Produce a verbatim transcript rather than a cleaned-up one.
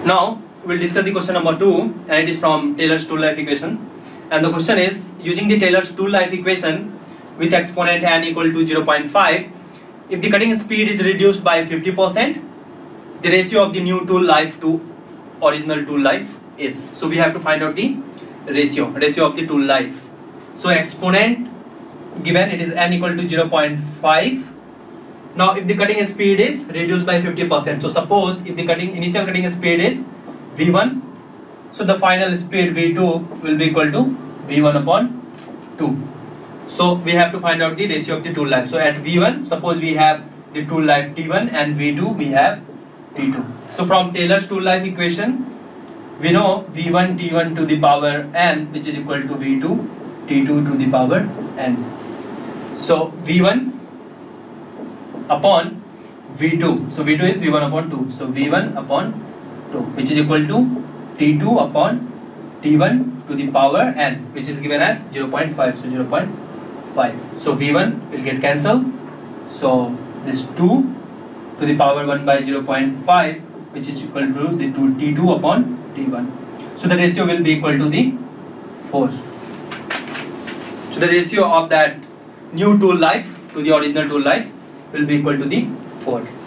Now we'll discuss the question number two, and it is from Taylor's tool life equation. And the question is, using the Taylor's tool life equation with exponent n equal to zero point five, if the cutting speed is reduced by fifty percent, the ratio of the new tool life to original tool life is. So we have to find out the ratio, ratio of the tool life. So exponent given, it is n equal to zero point five. Now if the cutting speed is reduced by fifty percent, so suppose if the cutting initial cutting speed is v one, so the final speed v two will be equal to v one upon two. So we have to find out the ratio of the tool life. So at v one, suppose we have the tool life t one, and v two we have t two. So from Taylor's tool life equation, we know v one t one to the power n, which is equal to v two t two to the power n. So v one upon v two, so v two is v one upon two, so v one upon two, which is equal to t two upon t one to the power n, which is given as zero point five, so zero point five. So v one will get cancelled, so this two to the power one by zero point five, which is equal to the two t two upon t one. So the ratio will be equal to the four. So the ratio of that new tool life to the original tool life will be equal to the four.